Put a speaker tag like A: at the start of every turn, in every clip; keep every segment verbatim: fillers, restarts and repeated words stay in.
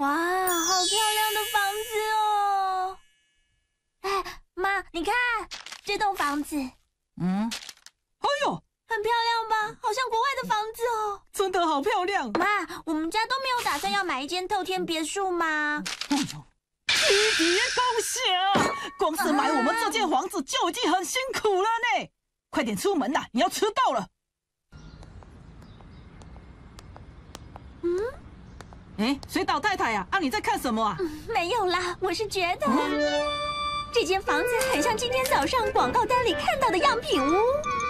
A: 哇，好漂亮的房子哦！哎，妈，你看这栋房子，
B: 嗯，哎呦，
A: 很漂亮吧？好像国外的房子哦。
B: 真的好漂亮。
A: 妈，我们家都没有打算要买一间透天别墅吗？
B: 哎呦，弟弟恭喜啊！光是买我们这间房子就已经很辛苦了呢。快点出门啦，你要迟到了。
A: 嗯。
B: 哎，水岛太太呀，啊，你在看什么啊？
A: 嗯、没有啦，我是觉得、嗯、这间房子很像今天早上广告单里看到的样品屋。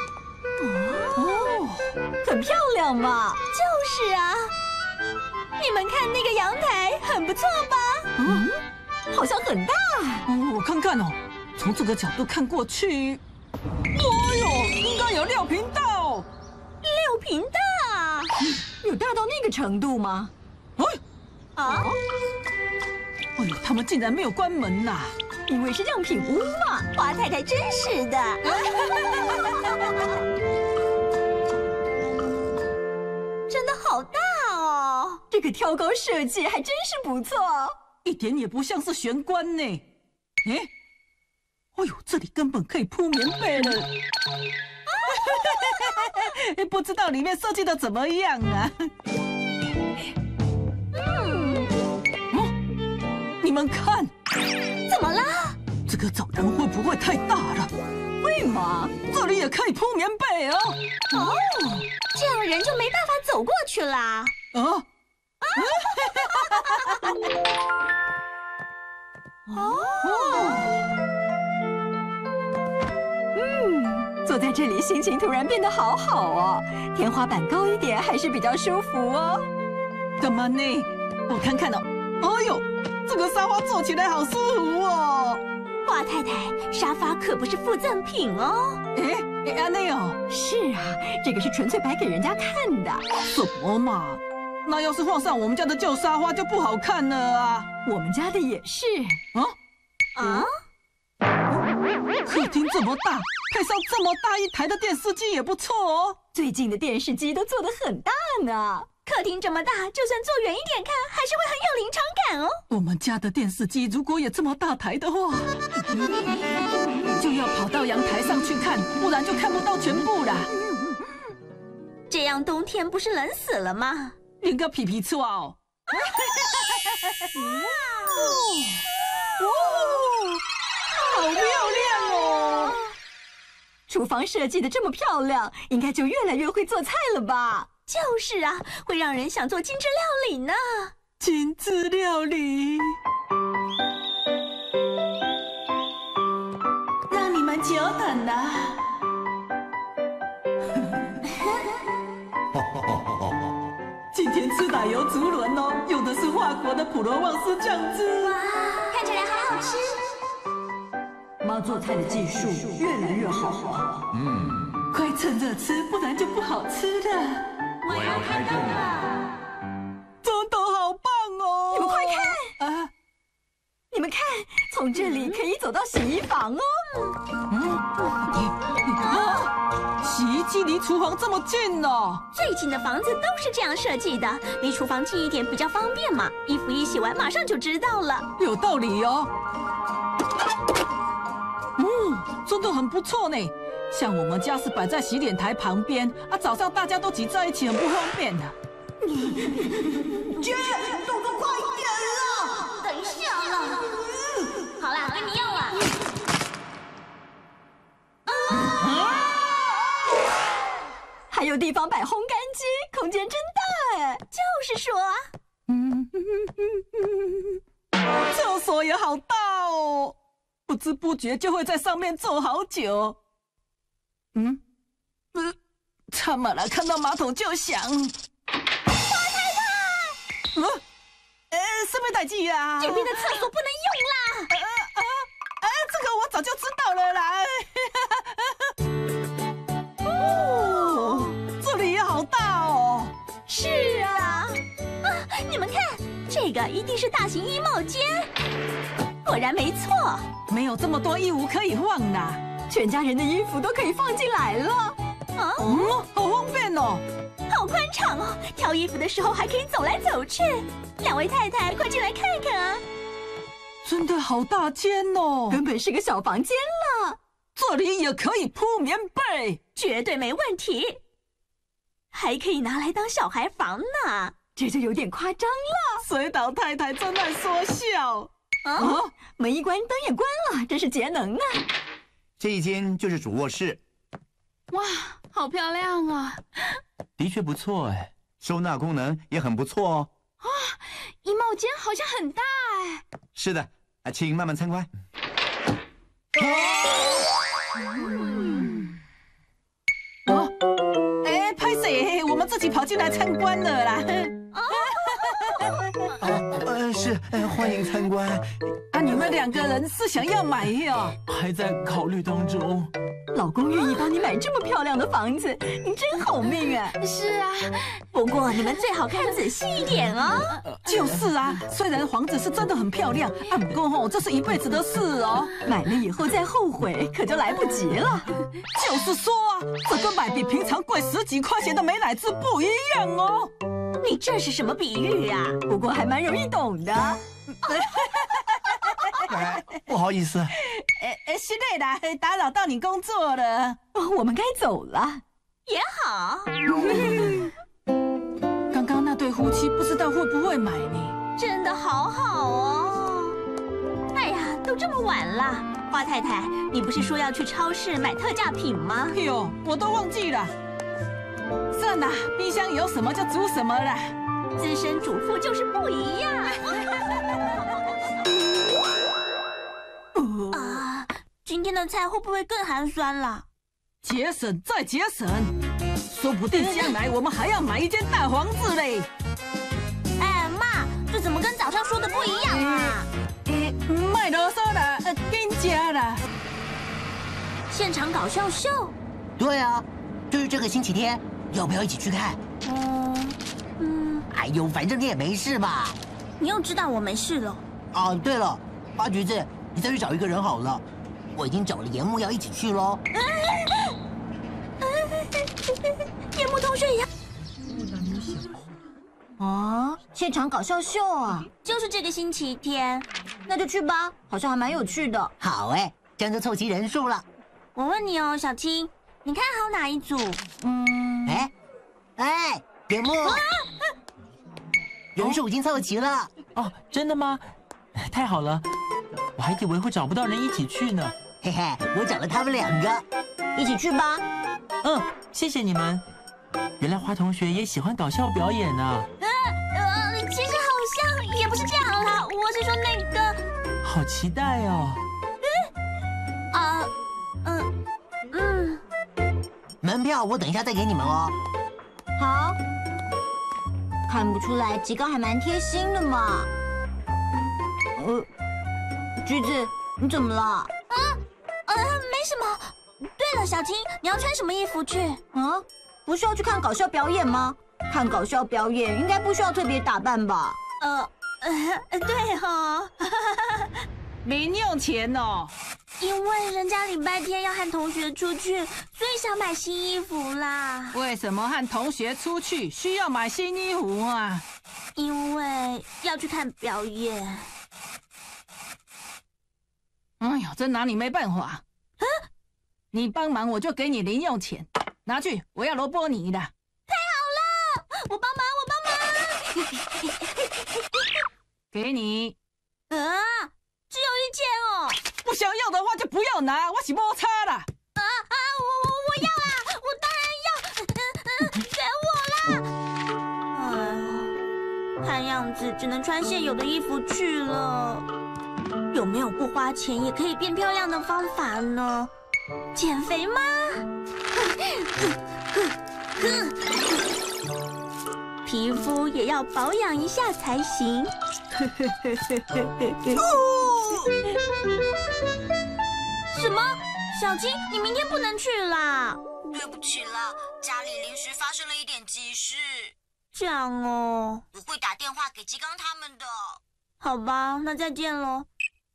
C: 哦，很漂亮嘛。
A: 就是啊，你们看那个阳台，很不错吧？
C: 嗯，好像很大。
B: 哦，我看看哦，从这个角度看过去，哎呦，应该有六频道。
A: 六频道？
C: 有大到那个程度吗？
B: 哎，
A: 啊！
B: 哎呦，他们竟然没有关门呐！
C: 因为是样品屋嘛。
A: 花太太真是的。真的好大哦！
C: 这个挑高设计还真是不错，
B: 一点也不像是玄关呢。哎，哎呦，这里根本可以铺棉被了。不知道里面设计的怎么样啊？ 你们看，
A: 怎么了？
B: 这个走廊会不会太大了？
C: 会吗？
B: 这里也可以铺棉被哦。
A: 哦，这样人就没办法走过去啦。
B: 啊！
C: 哦。嗯，坐在这里心情突然变得好好哦。天花板高一点还是比较舒服哦。
B: 干嘛呢？我看看哦。哎呦！ 这个沙发坐起来好舒服哦，
A: 华太太，沙发可不是附赠品哦。
B: 哎哎，安内哦，
C: 是啊，这个是纯粹摆给人家看的。
B: 什么嘛？那要是放上我们家的旧沙发就不好看了啊。
C: 我们家的也是。
A: 啊啊！
B: 客厅这么大，配上这么大一台的电视机也不错哦。
C: 最近的电视机都做得很大呢。
A: 客厅这么大，就算坐远一点看，还是会很有临场感哦。
B: 我们家的电视机如果也这么大台的话，就要跑到阳台上去看，不然就看不到全部啦。
A: 这样冬天不是冷死了吗？
B: 连个皮皮错哦！哇，好漂亮哦！
C: 厨房设计的这么漂亮，应该就越来越会做菜了吧？
A: 就是啊，会让人想做精致料理呢。
B: 精致料理，让你们久等了。今天吃奶油竹轮哦，用的是法国的普罗旺斯酱汁。
A: 哇，看起来好好吃。
C: 妈做菜的技术越来越好。
B: 嗯，快趁热吃，不然就不好吃了。
A: 我要开动了！
B: 真的好棒哦！
C: 你们快看
B: 啊！
C: 你们看，从这里可以走到洗衣房哦。
B: 嗯，啊！洗衣机离厨房这么近哦！
A: 最近的房子都是这样设计的，离厨房近一点比较方便嘛。衣服一洗完马上就知道了。
B: 有道理哦。嗯，真的很不错呢。 像我们家是摆在洗脸台旁边啊，早上大家都挤在一起，很不方便的。
C: 姐，动作快一点了！
A: 等一下了。好啦，给你用了。
C: 啊！还有地方摆烘干机，空间真大哎！
A: 就是说，
B: 嗯，厕所也好大哦，不知不觉就会在上面坐好久。 嗯，呃，怎么了？看到马桶就响。花
A: 太太，
B: 呃，呃，什么代志啊？
A: 这边的厕所不能用啦。
B: 呃呃呃，这个我早就知道了啦。哦，这里也好大哦。
A: 是啊，啊，你们看，这个一定是大型衣帽间。果然没错，
B: 没有这么多衣物可以放啦。
C: 全家人的衣服都可以放进来了。
A: 啊，
B: 嗯，好方便哦。
A: 好好宽敞哦！挑衣服的时候还可以走来走去。两位太太，快进来看看啊！
B: 真的好大间哦，
C: 根本是个小房间了。
B: 这里也可以铺棉被，
A: 绝对没问题。还可以拿来当小孩房呢，
C: 这就有点夸张了。
B: 水岛太太真爱说笑。
A: 啊，
C: 哦，门一关，灯也关了，真是节能啊！
D: 这一间就是主卧室，
E: 哇，好漂亮啊！
D: 的确不错哎，收纳功能也很不错哦。
E: 啊，衣帽间好像很大哎。
D: 是的，啊，请慢慢参观。
B: 哦，哎，拍谁？我们自己跑进来参观了啦。
D: 呃，是，呃，欢迎参观。
B: 啊，你们两个人是想要买哟？
F: 还在考虑当中。
C: 老公愿意帮你买这么漂亮的房子，你真好命啊！
E: 是啊，
A: 不过你们最好看仔细一点哦。
B: 就是啊，虽然房子是真的很漂亮，啊，不过吼，这是一辈子的事哦。
C: 买了以后再后悔，可就来不及了。
B: 就是说啊，这个买比平常贵十几块钱的美乃滋不一样哦。
A: 你这是什么比喻啊？
C: 不过还蛮容易懂的。
D: 哎，不好意思，
B: 哎哎，是累啦，打扰到你工作了。
C: 哦，我们该走了。
A: 也好。
B: 刚刚那对夫妻不知道会不会买呢？
A: 真的好好哦。哎呀，都这么晚了，花太太，你不是说要去超市买特价品吗？
B: 哎呦，我都忘记了。算了，冰箱有什么就煮什么了。
A: 资深主妇就是不一样。啊，今天的菜会不会更寒酸了？
B: 节省再节省，说不定将来我们还要买一间大房子嘞。
A: 哎妈，这怎么跟早上说的不一样啊？
B: 诶，卖啰嗦啦，呃，跟家啦。
A: 现场搞笑秀？
G: 对啊，就是这个星期天，要不要一起去看？
A: 嗯嗯，
G: 哎呦，反正你也没事嘛。
A: 你又知道我没事了。
G: 啊，对了，花橘子，你再去找一个人好了。我已经找了严木要一起去喽。
A: 严木同学也要。
C: 啊，现场搞笑秀啊，
A: 就是这个星期天。
C: 那就去吧，好像还蛮有趣的。
G: 好哎，这样就凑齐人数了。
A: 我问你哦，小青，你看好哪一组？
C: 嗯，
G: 哎，哎，严木，人数已经凑齐了。
F: 哦，真的吗？太好了，我还以为会找不到人一起去呢。
G: 嘿嘿，我找了他们两个，
C: 一起去吧。
F: 嗯，谢谢你们。原来花同学也喜欢搞笑表演啊。
A: 呃，其实好像也不是这样啦，我是说那个。
F: 好期待哦。
A: 啊，嗯嗯，
G: 门票我等一下再给你们哦。
C: 好，看不出来吉高还蛮贴心的嘛。呃，橘子，你怎么了？
A: 啊，呃，没什么。对了，小青，你要穿什么衣服去？
C: 啊，不是要去看搞笑表演吗？看搞笑表演应该不需要特别打扮吧？
A: 呃，呃，对哈。
B: 零用钱哦。
A: 因为人家礼拜天要和同学出去，所以想买新衣服啦。
B: 为什么和同学出去需要买新衣服啊？
A: 因为要去看表演。
B: 哎呦，真拿你没办法。啊，你帮忙我就给你零用钱，拿去，我要萝卜泥的。
A: 太好了，我帮忙，我帮忙。
B: 给你。
A: 啊，只有一件哦。
B: 不想要的话就不要拿，我是摩擦啦。
A: 啊啊，我我我要啦，我当然要，嗯嗯，给我啦。哎呦，看样子只能穿现有的衣服去了。有没有不花钱也可以变漂亮的方法呢？减肥吗？皮肤也要保养一下才行。什么？小青，你明天不能去啦？
C: 对不起啦，家里临时发生了一点急事。
A: 这样哦。
C: 我会打电话给吉刚他们的。
A: 好吧，那再见喽。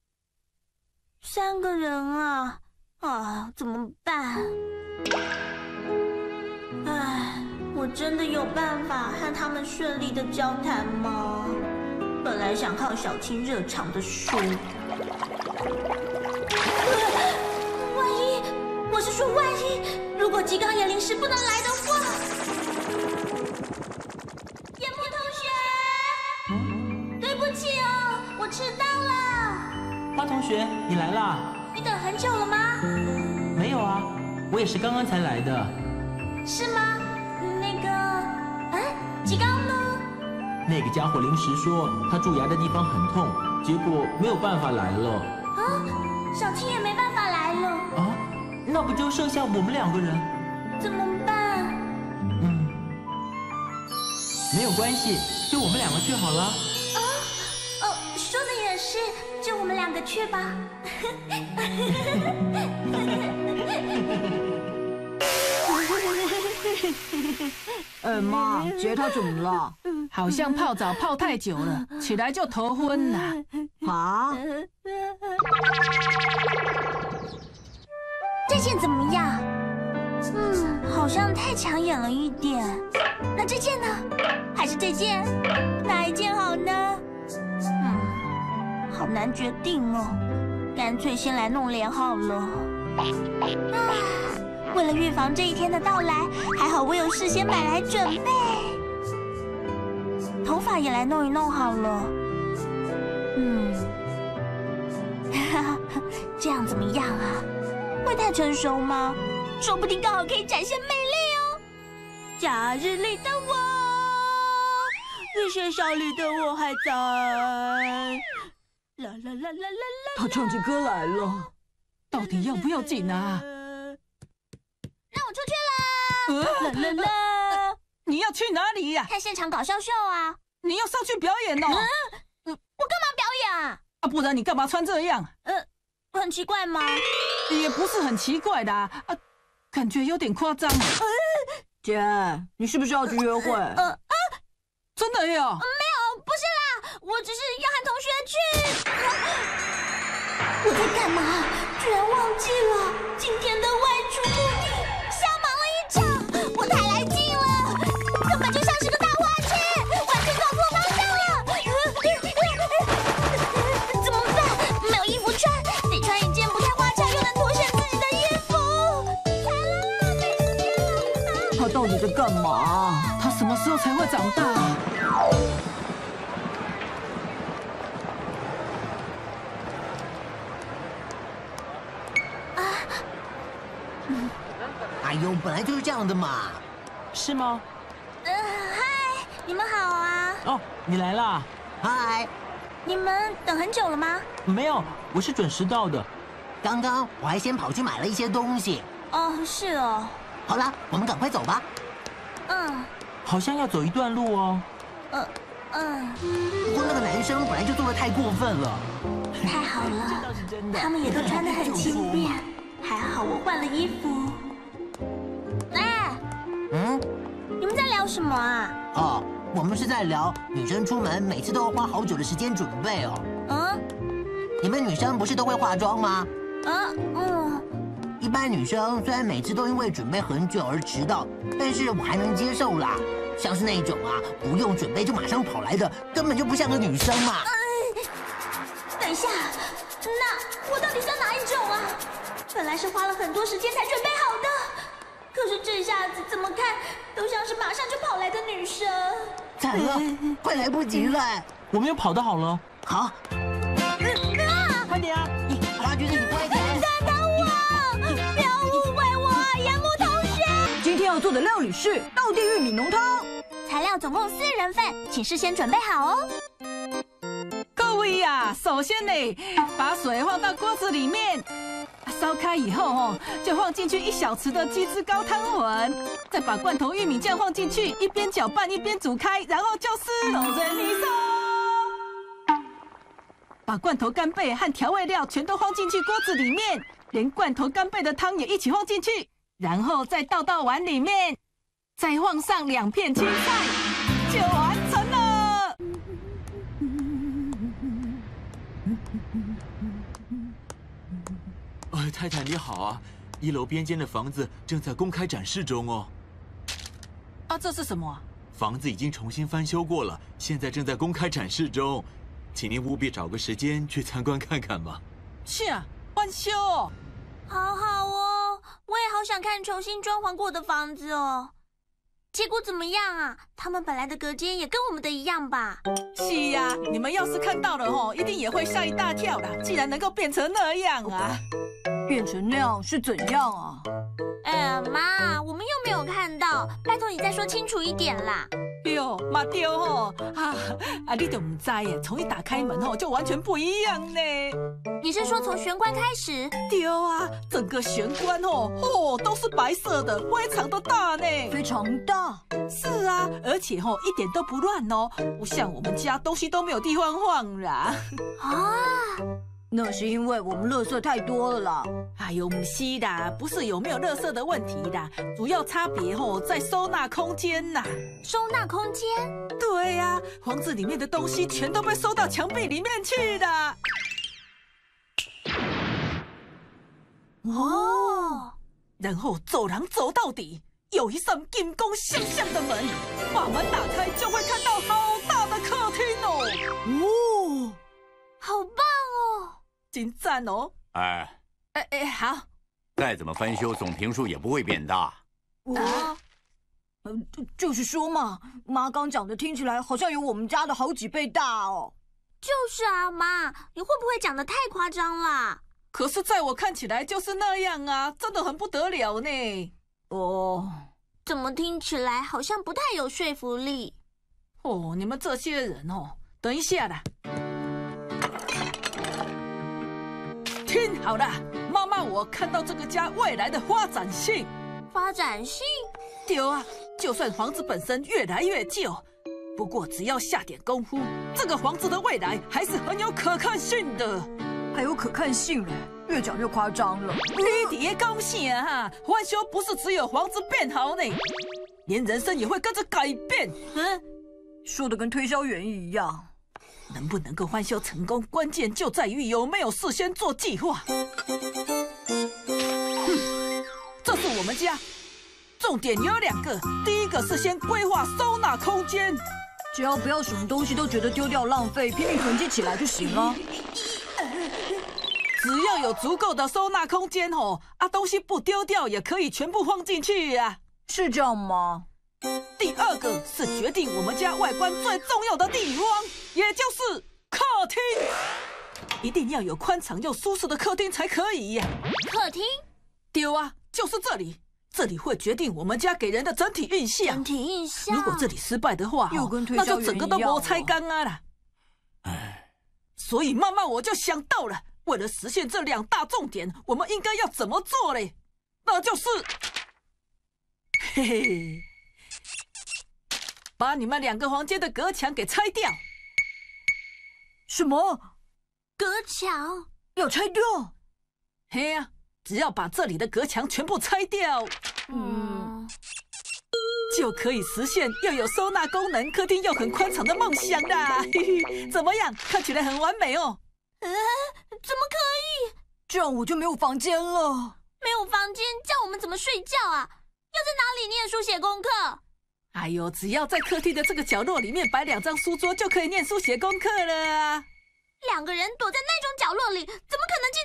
A: 三个人啊，啊，怎么办？唉， 我真的有办法和他们顺利的交谈吗？本来想靠小青热场的输，万一，我是说万一，如果吉冈也临时不能来的话，野木同学，对不起哦，我迟到了。
F: 花同学，你来啦？
A: 你等很久了吗？
F: 没有啊，我也是刚刚才来的。
A: 是吗？那个，嗯，吉冈呢？
F: 那个家伙临时说他蛀牙的地方很痛，结果没有办法来了。
A: 啊，小青也没办法来了。
F: 啊，那不就剩下我们两个人？
A: 怎么办？
F: 嗯，没有关系，就我们两个去好了。
A: 啊，哦，说的也是，就我们两个去吧。
B: 呃，妈，杰他怎么了？
H: 好像泡澡泡太久了，起来就头昏了。
B: 啊？
A: 这件怎么样？嗯，好像太抢眼了一点。那这件呢？还是这件？哪一件好呢？嗯，好难决定哦。干脆先来弄脸好了。啊，为了预防这一天的到来，还好我有事先买来准备。头发也来弄一弄好了。嗯，哈哈，这样怎么样啊？会太成熟吗？说不定刚好可以展现魅力哦。假日里的我，学校里的我还在。啦啦啦啦啦啦！
B: 他唱起歌来了，
H: 到底要不要紧啊？
A: 让我出去啦！啦啦啦！
B: 你要去哪里呀？
A: 看现场搞笑秀啊！
B: 你要上去表演哦？
A: 我干嘛表演啊？
B: 啊，不然你干嘛穿这样？
A: 呃，很奇怪吗？
B: 也不是很奇怪的啊，啊感觉有点夸张。姐，你是不是要去约会？
A: 呃啊，
B: 真的哟？
A: 没有，不是啦，我只是要和同学去。我在干嘛？居然忘记了今天的外出目的，瞎忙了一场，我太来劲了，根本就像是个大花痴，完全搞错方向了。怎么办？没有衣服穿，得穿一件不太花俏又能凸显自己的衣服。惨了啦，没时间了。
B: 他到底在干嘛？
H: 他什么时候才会长大？
G: 哎呦，本来就是这样的嘛。
F: 是吗？
A: 呃，嗨，你们好啊！
F: 哦，你来啦？
G: 嗨，
A: 你们等很久了吗？
F: 没有，我是准时到的。
G: 刚刚我还先跑去买了一些东西。
A: 哦，是哦。
G: 好了，我们赶快走吧。
A: 嗯，
F: 好像要走一段路哦。
A: 呃，嗯，
G: 不过那个男生本来就做的太过分了。
A: 太好
F: 这
A: 了，
F: 倒是真的。
A: 他们也都穿得很轻便，还好我换了衣服。哎，
G: 嗯，
A: 你们在聊什么啊？
G: 哦，我们是在聊女生出门每次都要花好久的时间准备哦。
A: 嗯，
G: 你们女生不是都会化妆吗？
A: 啊，嗯，
G: 一般女生虽然每次都因为准备很久而迟到，但是我还能接受啦。像是那种啊，不用准备就马上跑来的，根本就不像个女生嘛。
A: 等一下，那我到底算哪一种啊？本来是花了很多时间才准备好的，可是这下子怎么看都像是马上就跑来的女生。
G: 惨了，快来不及了。
F: 我们又跑得好了。
G: 好，
A: 啊！
F: 快点啊！
G: 你花橘子，你快点。
A: 等等我，不要误会我，岩木同学。
B: 今天要做的料理是道地玉米浓汤，
A: 材料总共四人份，请事先准备好哦。
B: 各位呀、首先呢，把水放到锅子里面，烧开以后哦，就放进去一小匙的鸡汁高汤粉，再把罐头玉米酱放进去，一边搅拌一边煮开，然后就是肉仁米松。把罐头干贝和调味料全都放进去锅子里面，连罐头干贝的汤也一起放进去，然后再倒到碗里面，再放上两片青菜，就完成了。
I: 呃，太太你好啊，一楼边间的房子正在公开展示中哦。
H: 啊，
B: 啊，这是什么啊？
D: 房子已经重新翻修过了，现在正在公开展示中，请您务必找个时间去参观看看吧。
B: 是啊，翻修哦。
A: 好好哦，我也好想看重新装潢过的房子哦。结果怎么样啊？他们本来的隔间也跟我们的一样吧？
B: 是呀、啊，你们要是看到了哦，一定也会吓一大跳啦！竟然能够变成那样啊！
C: 变成那样是怎样啊？
A: 哎，妈，我们又没有看到，拜托你再说清楚一点啦。
B: 哟，嘛对吼，啊啊，你都唔知耶，从一打开门后就完全不一样呢。
A: 你是说从玄关开始？
B: 对啊，整个玄关哦，哦都是白色的，非常的大呢。
C: 非常大。
B: 是啊，而且哦一点都不乱哦，不像我们家东西都没有地方放啦。
A: 啊，
C: 那是因为我们垃圾太多了啦。
B: 哎呦，不是啦，不是有没有垃圾的问题啦，主要差别哦在收纳空间呐。
A: 收纳空间？
B: 对呀、啊，房子里面的东西全都被收到墙壁里面去了。
A: 哦，
B: 然后走廊走到底，有一扇金光闪闪的门，把门打开就会看到好大的客厅哦。
C: 哦，
A: 好棒哦！
B: 真赞哦！
I: 哎，
B: 哎哎，好。
I: 再怎么翻修，总坪数也不会变大。
C: 我，呃，就是说嘛，妈刚讲的听起来好像有我们家的好几倍大哦。
A: 就是啊，妈，你会不会讲得太夸张啦？
B: 可是在我看起来就是那样啊，真的很不得了呢。
C: 哦，
A: 怎么听起来好像不太有说服力？
B: 哦，你们这些人哦，等一下啦。听好了，妈妈，我看到这个家未来的发展性。
A: 发展性？
B: 对啊，就算房子本身越来越旧，不过只要下点功夫，这个房子的未来还是很有可看性的。
C: 还有可看性嘞，越讲越夸张了。
B: 你别高兴啊哈！翻修不是只有房子变好呢，连人生也会跟着改变。
C: 嗯，说的跟推销员一样。
B: 能不能够翻修成功，关键就在于有没有事先做计划。嗯，这是我们家，重点有两个，第一个是先规划收纳空间，
C: 只要不要什么东西都觉得丢掉浪费，拼命囤积起来就行了。
B: 只要有足够的收纳空间哦，啊，东西不丢掉也可以全部放进去呀，
C: 是这样吗？
B: 第二个是决定我们家外观最重要的地方，也就是客厅，一定要有宽敞又舒适的客厅才可以呀。
A: 客厅？
B: 对啊，就是这里，这里会决定我们家给人的整体印象。
A: 整体印象。
B: 如果这里失败的话，
C: 又跟推
B: 那
C: 销员
B: 就整个都没拆干啊啦。
I: 哎，
B: 所以慢慢我就想到了。为了实现这两大重点，我们应该要怎么做嘞？那就是，嘿嘿，把你们两个房间的隔墙给拆掉。
C: 什么？
A: 隔墙
C: 要拆掉？
B: 嘿呀、啊，只要把这里的隔墙全部拆掉，
A: 嗯，
B: 就可以实现又有收纳功能、客厅又很宽敞的梦想啦。嘿嘿，怎么样？看起来很完美哦。
A: 呃，怎么可以？
C: 这样我就没有房间了。
A: 没有房间，叫我们怎么睡觉啊？要在哪里念书写功课？
B: 哎呦，只要在客厅的这个角落里面摆两张书桌，就可以念书写功课了啊！
A: 两个人躲在那种角落里，怎么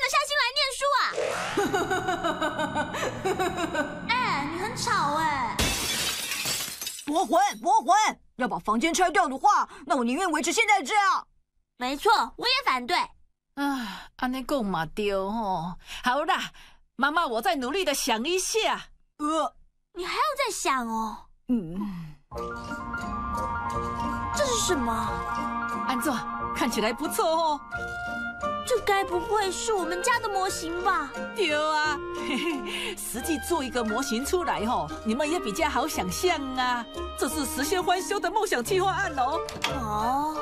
A: 可能静得下心来念书啊？哎，你很吵哎！
C: 驳回，驳回！要把房间拆掉的话，那我宁愿维持现在这样。
A: 没错，我也反对。
B: 啊，安尼讲嘛对吼。好啦，妈妈，我再努力的想一下。
C: 呃，
A: 你还要再想哦。
C: 嗯，
A: 这是什么？
B: 安坐，看起来不错哦。
A: 这该不会是我们家的模型吧？
B: 对啊，嘿嘿，实际做一个模型出来吼，你们也比较好想象啊。这是实现翻修的梦想计划案哦。
A: 哦。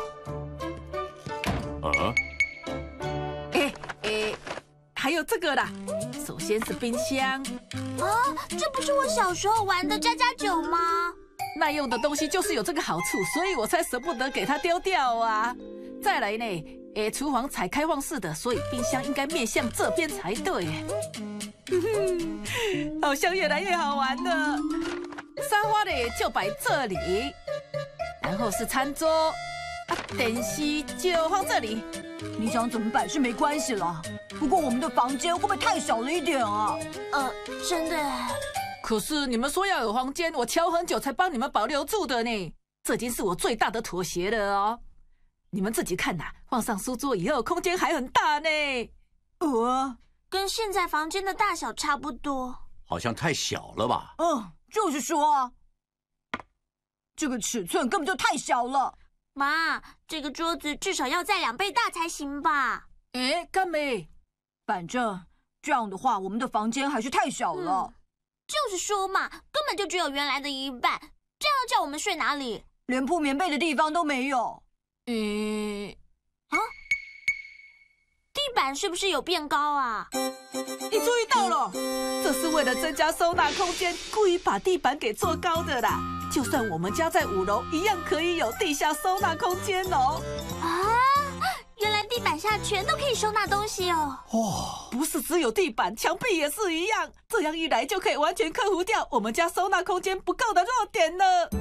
I: 啊？
B: 哎哎，还有这个啦。首先是冰箱。
A: 啊，这不是我小时候玩的家家酒吗？
B: 耐用的东西就是有这个好处，所以我才舍不得给它丢掉啊。再来呢，诶，厨房采开放式的，所以冰箱应该面向这边才对。好像越来越好玩了。 沙发呢就摆这里，然后是餐桌，啊，电视就放这里。
C: 你想怎么摆是没关系啦，不过我们的房间会不会太小了一点啊？
A: 呃，真的。
B: 可是你们说要有房间，我敲很久才帮你们保留住的呢，这已经是我最大的妥协了哦。你们自己看呐、啊，放上书桌以后，空间还很大呢。
C: 呃，
A: 跟现在房间的大小差不多。
I: 好像太小了吧？
C: 嗯，就是说啊，这个尺寸根本就太小了。
A: 妈，这个桌子至少要再两倍大才行吧？
B: 哎，干妹，
C: 反正这样的话，我们的房间还是太小了。
A: 嗯、就是说嘛，根本就只有原来的一半，这样叫我们睡哪里？
C: 连铺棉被的地方都没有。
B: 嗯，
A: 啊，地板是不是有变高啊？
B: 你注意到了，这是为了增加收纳空间，故意把地板给做高的啦。就算我们家在五楼，一样可以有地下收纳空间哦。
A: 啊，原来地板下全都可以收纳东西哦。
B: 哦，不是只有地板，墙壁也是一样。这样一来，就可以完全克服掉我们家收纳空间不够的弱点了。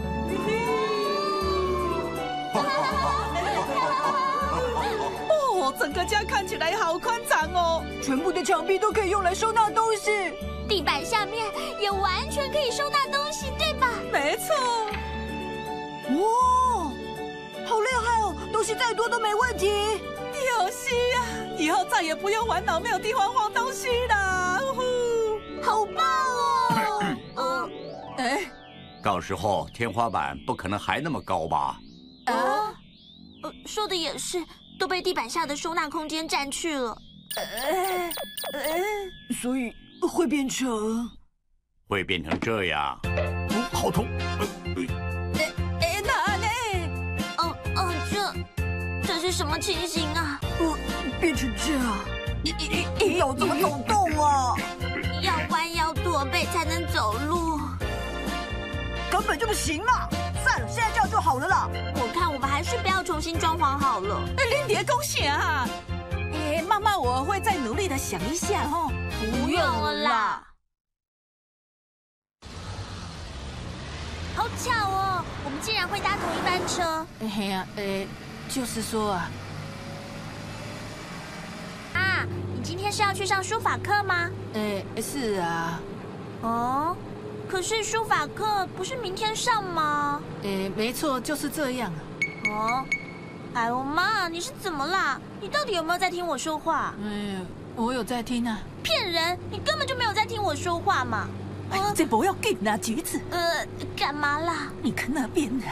B: 哦，整个家看起来好宽敞哦，
C: 全部的墙壁都可以用来收纳东西，
A: 地板下面也完全可以收纳东西，对吧？
B: 没错。
C: 哇，好厉害哦！东西再多都没问题。
B: 有戏呀！以后再也不用烦恼没有地方放东西啦！
A: 好棒哦！嗯，
B: 哎，
I: 到时候天花板不可能还那么高吧？
A: 啊，呃，说的也是，都被地板下的收纳空间占去了。
B: 呃呃，
C: 所以会变成
I: 会变成这样。嗯，好痛！
B: 哎哎，那呢？
A: 哦哦，这这是什么情形啊？
C: 呃，变成这样，要怎么走动啊？
A: 要弯腰驼背才能走路，
C: 根本就不行嘛！算了，现在这样就好了啦。
A: 我看我们还是不要重新装潢好了。
B: 林蝶恭喜啊！哎，妈妈，我会再努力的想一下哦。
A: 不用了啦。好巧哦，我们竟然会搭同一班车。
B: 哎呀，呃，就是说啊，
A: 啊，你今天是要去上书法课吗？
B: 呃，是啊。
A: 哦，可是书法课不是明天上吗？
B: 呃，没错，就是这样。
A: 哦，哎呦妈，你是怎么啦？你到底有没有在听我说话？
B: 嗯，我有在听啊。
A: 骗人！你根本就没有在听我说话嘛！
B: 哎，这不要紧啦，橘子。
A: 呃，干嘛啦？
B: 你看那边啊，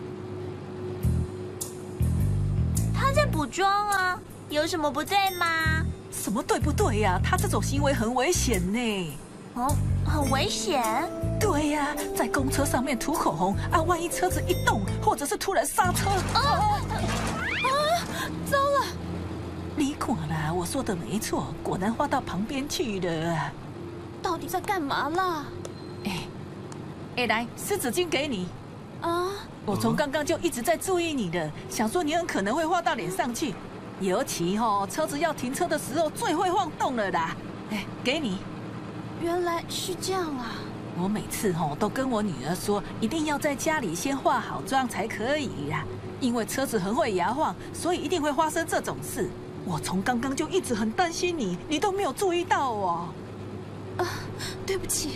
A: 他在补妆啊，有什么不对吗？
B: 什么对不对呀？他这种行为很危险呢。
A: 哦，很危险。
B: 对呀、啊，在公车上面涂口红啊，万一车子一动，或者是突然刹车，
A: 啊啊！糟了！
B: 你看啦，我说的没错，果然滑到旁边去了。
E: 到底在干嘛啦？
B: 哎，哎，来，湿纸巾给你。
E: 啊！
B: 我从刚刚就一直在注意你的，想说你很可能会滑到脸上去，尤其哦，车子要停车的时候最会晃动了啦。哎，给你。
E: 原来是这样啊！
B: 我每次吼都跟我女儿说，一定要在家里先化好妆才可以呀，因为车子很会摇晃，所以一定会发生这种事。我从刚刚就一直很担心你，你都没有注意到哦。
E: 啊，对不起。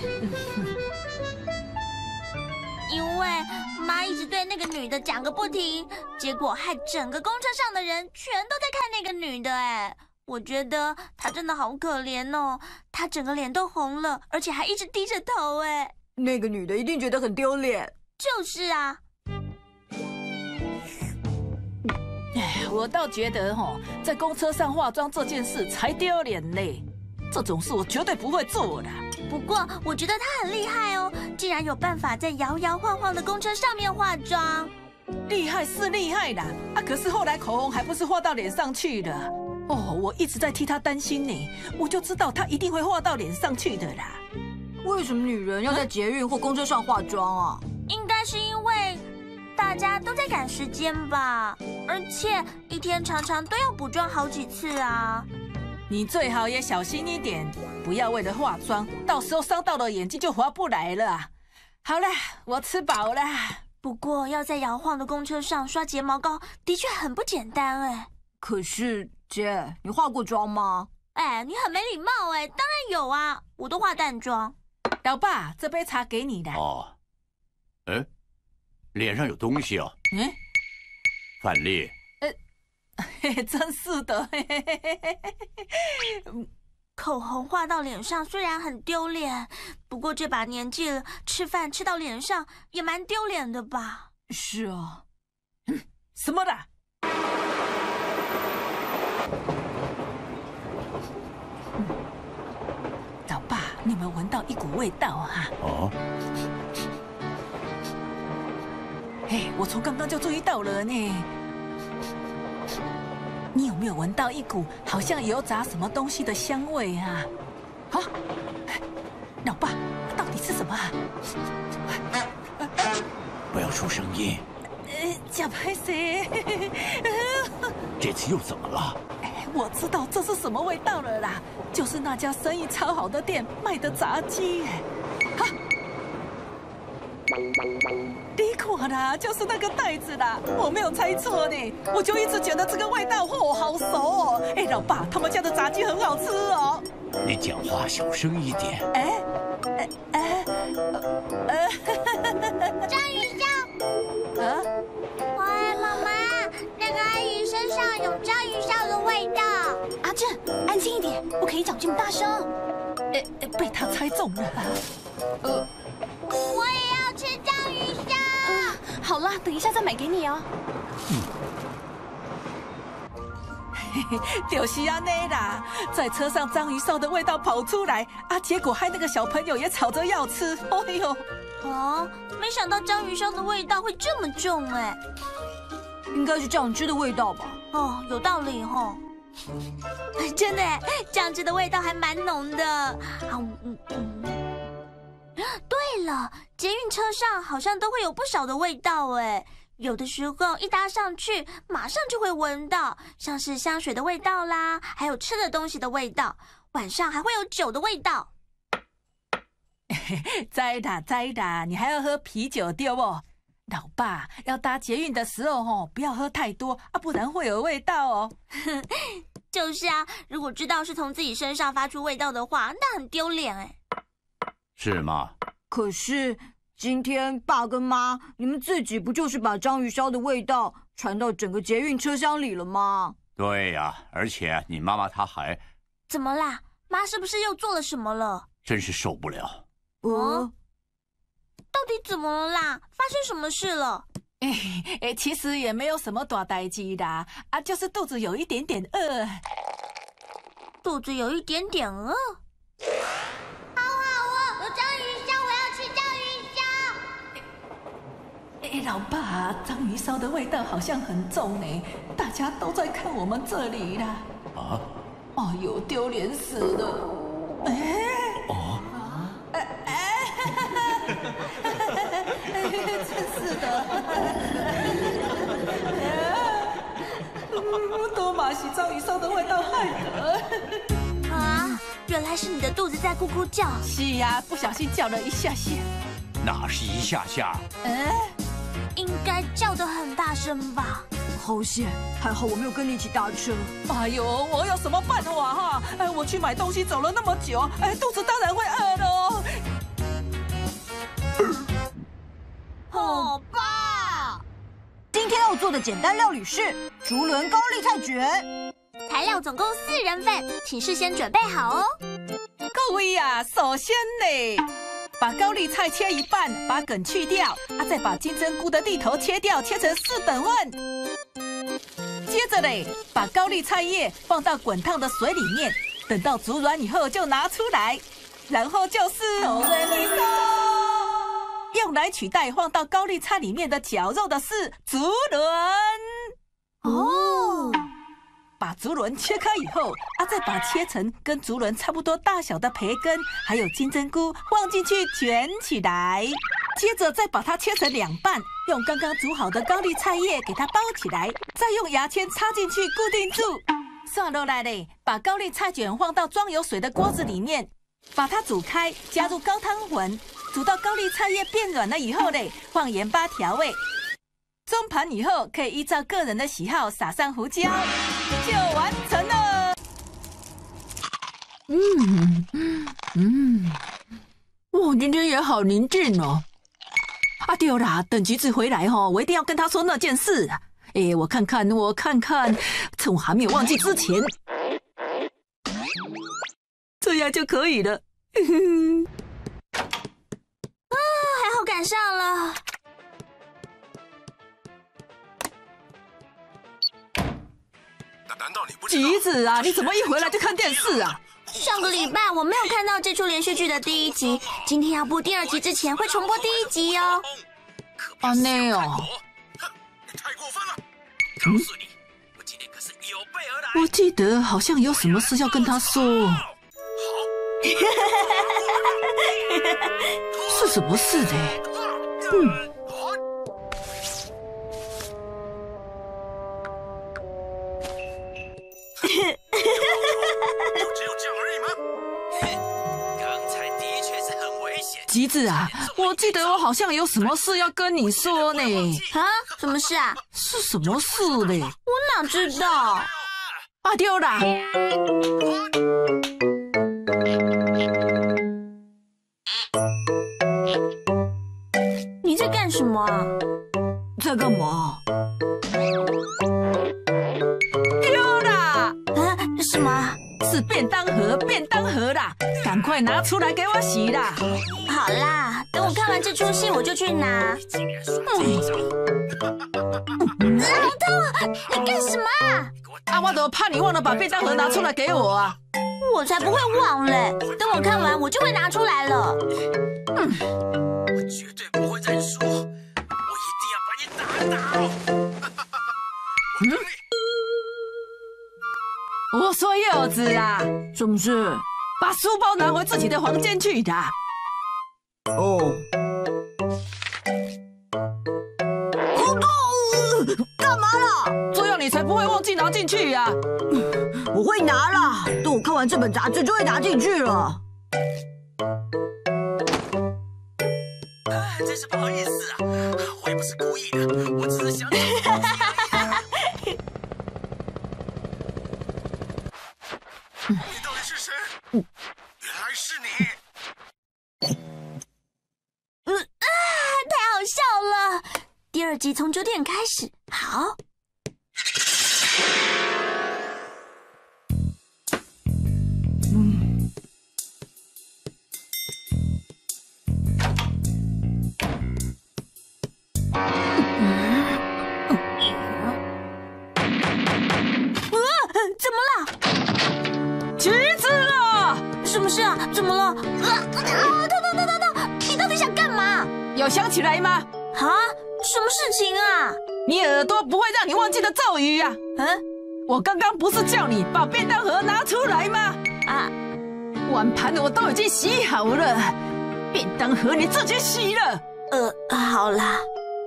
A: 因为妈一直对那个女的讲个不停，结果害整个公车上的人全都在看那个女的。哎，我觉得她真的好可怜哦，她整个脸都红了，而且还一直低着头。哎，
C: 那个女的一定觉得很丢脸。
A: 就是啊。
B: 哎，我倒觉得吼，在公车上化妆这件事才丢脸嘞。这种事我绝对不会做的。
A: 不过我觉得她很厉害哦，竟然有办法在摇摇晃晃的公车上面化妆。
B: 厉害是厉害啦，啊，可是后来口红还不是画到脸上去的。哦，我一直在替她担心呢，我就知道她一定会画到脸上去的啦。
C: 为什么女人要在捷运或公车上化妆啊？
A: 应该是因为大家都在赶时间吧，而且一天常常都要补妆好几次啊。
B: 你最好也小心一点，不要为了化妆，到时候伤到了眼睛就划不来了啊。 好了，我吃饱了。
A: 不过要在摇晃的公车上刷睫毛膏，的确很不简单哎。
C: 可是姐，你化过妆吗？
A: 哎，你很没礼貌哎！当然有啊，我都化淡妆。
B: 老爸，这杯茶给你的。
I: 哦，哎，脸上有东西哦。
B: 嗯，
I: 范丽。
B: 呃，嘿嘿，真是的。嘿嘿嘿嘿嘿。
A: 口红画到脸上虽然很丢脸，不过这把年纪了，吃饭吃到脸上也蛮丢脸的吧？
C: 是啊。
B: 嗯，什么的？老爸，你有没有闻到一股味道啊？
I: 哦。
B: 嘿，我从刚刚就注意到了呢。你有没有闻到一股好像油炸什么东西的香味啊？啊，老爸，到底是什么啊？
I: 不要出声音。
B: 呃，假拍谁？
I: 这次又怎么了？
B: 哎，我知道这是什么味道了啦，就是那家生意超好的店卖的炸鸡。啊！你看啦，就是那个袋子啦，我没有猜错呢，我就一直觉得这个味道哦好熟哦。哎，老爸，他们家的炸鸡很好吃哦。
I: 你讲话小声一点。
B: 哎，哎哎，呃，
A: 章鱼烧。
B: 啊？
A: 喂，妈妈，那个阿姨身上有章鱼烧的味道。
E: 阿正，安静一点，不可以讲这么大声。
B: 哎，被他猜中了。呃。
A: 我也要吃章鱼烧。
E: 嗯，好了，等一下再买给你哦。
B: 嗯，嘿嘿，就是安尼啦，在车上章鱼烧的味道跑出来啊，结果害那个小朋友也吵着要吃。哎呦，
A: 哦，没想到章鱼烧的味道会这么重哎。
C: 应该是酱汁的味道吧？
A: 哦，有道理哦。真的，酱汁的味道还蛮浓的。啊，嗯嗯。对了，捷运车上好像都会有不少的味道哎，有的时候一搭上去，马上就会闻到，像是香水的味道啦，还有吃的东西的味道，晚上还会有酒的味道。
B: 在啦在啦，你还要喝啤酒对不？老爸，要搭捷运的时候哦，不要喝太多啊，不然会有味道哦。
A: 就是啊，如果知道是从自己身上发出味道的话，那很丢脸哎。
I: 是吗？
C: 可是今天爸跟妈，你们自己不就是把章鱼烧的味道传到整个捷运车厢里了吗？
I: 对呀、啊，而且你妈妈她还……
A: 怎么啦？妈是不是又做了什么了？
I: 真是受不了。
C: 哦，
A: 到底怎么了啦？发生什么事了？
B: 哎哎，其实也没有什么大代志啦，啊，就是肚子有一点点饿。
A: 肚子有一点点饿。好好哦，有章鱼烧，我要吃章鱼烧。
B: 哎，老爸，章鱼烧的味道好像很重哎，大家都在看我们这里啦。
I: 啊？
B: 哎呦，丢脸死了！哎。
I: 哦。
B: 哎哎，真是的。多玛西章鱼烧的味道害的。
A: 啊，原来是你的肚子在咕咕叫。
B: 是呀、啊，不小心叫了一下下。
I: 哪是一下下？
B: 哎，
A: 应该叫得很大声吧？
C: 好险，还好我没有跟你一起搭车。
B: 哎呦，我有什么办法哈？哎，我去买东西走了那么久，哎，肚子当然会饿喽。
A: 哦，爸！
C: 今天要做的简单料理是竹轮高丽菜卷，
A: 材料总共四人份，请事先准备好哦。
B: 各位啊，首先呢，把高丽菜切一半，把梗去掉，啊，再把金针菇的蒂头切掉，切成四等份。接着嘞，把高丽菜叶放到滚烫的水里面，等到煮软以后就拿出来，然后就是哆来咪嗦。用来取代放到高丽菜里面的绞肉的是竹轮。
A: 哦，
B: 把竹轮切开以后，啊，再把切成跟竹轮差不多大小的培根，还有金针菇放进去卷起来。接着再把它切成两半，用刚刚煮好的高丽菜叶给它包起来，再用牙签插进去固定住。算落来嘞，把高丽菜卷放到装有水的锅子里面，把它煮开，加入高汤粉。 煮到高丽菜叶变软了以后嘞，放盐巴调味。中盘以后，可以依照个人的喜好撒上胡椒，就完成了。
H: 嗯嗯，哇，今天也好宁静哦。啊，对啦，等橘子回来哦，我一定要跟他说那件事。哎，我看看，我看看，趁我还没有忘记之前，这样就可以了。啊，
A: 还好赶上了。
J: 难道你不
H: 橘子啊，你怎么一回来就看电视啊？
A: 上个礼拜我没有看到这出连续剧的第一集，今天要播第二集之前会重播第一集哦。
H: 啊，那哦。
J: 你太过分了！告诉你，我今天可是有备而来。
H: 我记得好像有什么事要跟他说。好。是什么事呢？嗯。
J: 只有这样而已吗？刚才的确是很危险。
H: 橘子啊，我记得我好像有什么事要跟你说呢。
A: 啊？什么事啊？
H: 是什么事呢？
A: 我哪知道？
H: 啊，丢啦！
A: 你在干什么啊？
H: 在干嘛？
A: 什么？
H: 是便当盒，便当盒啦！赶快拿出来给我洗啦！
A: 好啦，等我看完这出戏，我就去拿。嗯，好痛啊！你干什么啊？
H: 啊，我都怕你忘了把便当盒拿出来给我啊！
A: 我才不会忘嘞！等我看完，我就会拿出来了。
J: 嗯，我绝对不会认输，我一定要把你打倒！
H: 嗯。我说柚子啊，什么事？把书包拿回自己的房间去的。哦。好痛！干嘛啦？这样你才不会忘记拿进去呀、啊。我会拿啦，等我看完这本杂志就会拿进去了。
J: 啊，真是不好意思啊，我也不是故意的，我只是想起。你到底是谁？原来是你！
A: 嗯啊，太好笑了！第二集从九点开始，好。
H: 嗯。
A: 啊，怎么了？
H: 橘子了！
A: 什么事啊？怎么了？啊啊！痛痛痛痛痛！你到底想干嘛？
H: 有想起来吗？
A: 啊？什么事情啊？
H: 你耳朵不会让你忘记的咒语呀、
A: 啊！嗯，
H: 我刚刚不是叫你把便当盒拿出来吗？
A: 啊，
H: 碗盘我都已经洗好了，便当盒你自己洗了。
A: 呃，好啦。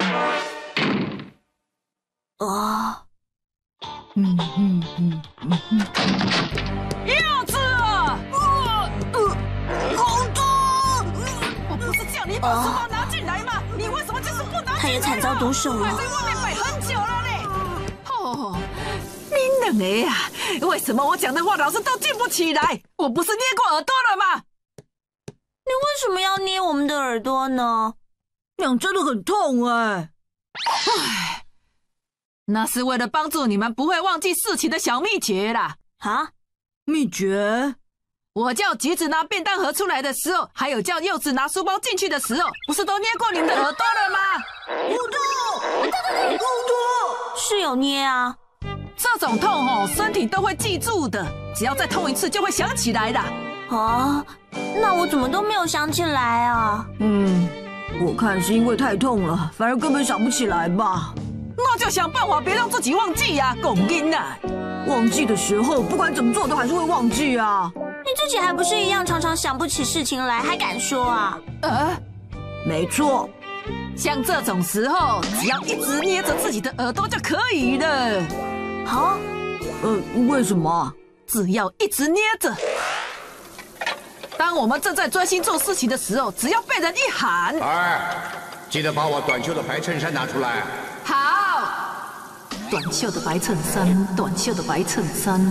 A: 哦。
H: 嗯嗯嗯嗯嗯。柚子啊！呃呃，好痛！我不是叫你把书包拿进来吗？你为什么就是不拿进来？
A: 他也惨遭毒手了。
H: 在外面摆很久了嘞。哦，你两个呀，为什么我讲的话老是都记不起来？我不是捏过耳朵了吗？
A: 你为什么要捏我们的耳朵呢？
H: 那样真的很痛哎。唉。那是为了帮助你们不会忘记事情的小秘诀啦！
A: 啊，
H: 秘诀？我叫橘子拿便当盒出来的时候，还有叫柚子拿书包进去的时候，不是都捏过你们的耳朵了吗？不痛，
A: 对对对，不痛，是有捏啊。
H: 这种痛哦，身体都会记住的，只要再痛一次就会想起来的。
A: 啊，那我怎么都没有想起来啊？
H: 嗯，我看是因为太痛了，反而根本想不起来吧。那就想办法别让自己忘记呀、啊，狗音啊！忘记的时候，不管怎么做都还是会忘记啊。
A: 你自己还不是一样，常常想不起事情来，还敢说啊？
H: 呃，没错，像这种时候，只要一直捏着自己的耳朵就可以了。
A: 好，
H: 呃，为什么？只要一直捏着。
B: 当我们正在专心做事情的时候，只要被人一喊，
I: 哎，记得把我短袖的白衬衫拿出来。
B: 好。短袖的白衬衫，短袖的白衬衫。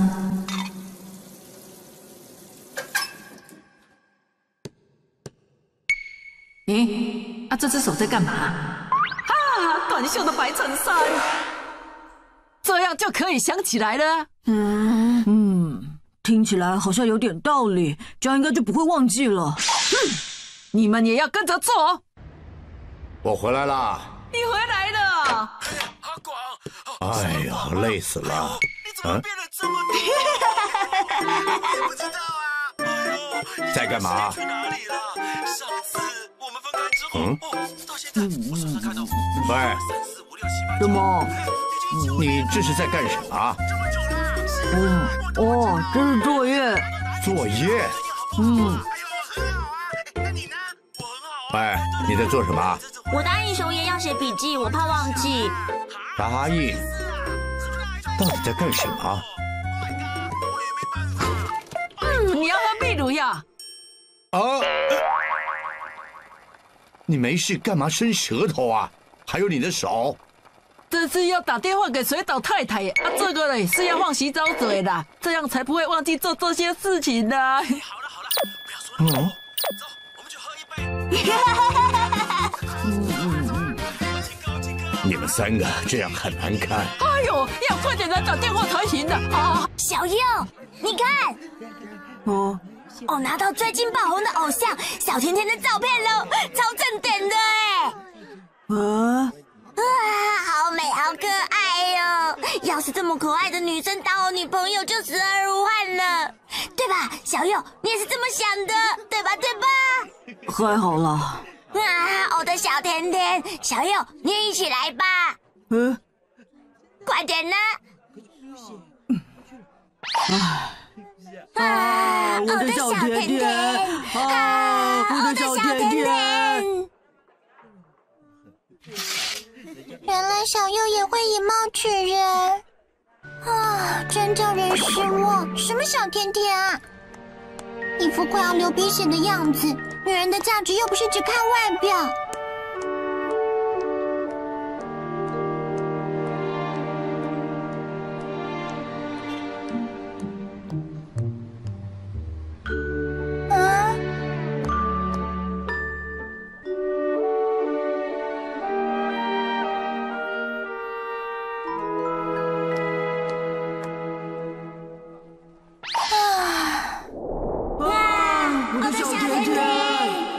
B: 咦，啊，这只手在干嘛？啊，短袖的白衬衫，这样就可以想起来了。
C: 嗯嗯，听起来好像有点道理，这样应该就不会忘记了。
B: 哼，你们也要跟着做。
I: 我回来了。
B: 你回来了。
J: 阿广。
I: 哎呀，累死了！
J: 你怎么变得这么多？我不知道啊！哎呦，
I: 在干嘛？
J: 去哪里了？上次我们分开之后，哦，到现在我手上看到
I: 喂，
J: 三四五六七八九，
C: 什么？
I: 你这是在干什么？
C: 嗯，哦，这是作业。
I: 作业？
C: 嗯。
J: 那你呢？我很好啊。
I: 哎，你在做什么？
A: 我答应熊爷要写笔记，我怕忘记。
I: 答应？到底在干什么？
B: 嗯，你要喝秘鲁呀？
I: 啊！你没事干嘛伸舌头啊？还有你的手。
B: 这是要打电话给水岛太太啊，这个嘞是要放洗澡水的，这样才不会忘记做这些事情的。好了
J: 好了，不要说了。
I: 嗯。
J: 走，我们去喝一杯。
C: 嗯嗯嗯。
I: 你们三个这样很难看。
B: 哎呦，要快点来打电话才行的啊！
A: 小佑，你看，
C: 哦，
A: 我拿到最近爆红的偶像小甜甜的照片喽，超正点的哎！
C: 啊，
A: 哇，好美，好可爱哟！要是这么可爱的女生当我女朋友，就死而无憾了，对吧？小佑，你也是这么想的，对吧？对吧？
C: 还好啦。
A: 啊，我的小甜甜，小佑，你也一起来吧。
C: 嗯，
A: 快点呢！
C: 啊，我的小甜甜，啊，我的小甜甜。
K: 原来小佑也会以貌取人，啊，真叫人失望。什么小甜甜啊，一副快要流鼻血的样子。女人的价值又不是只看外表。啊！啊！
C: 哇，我的小甜甜。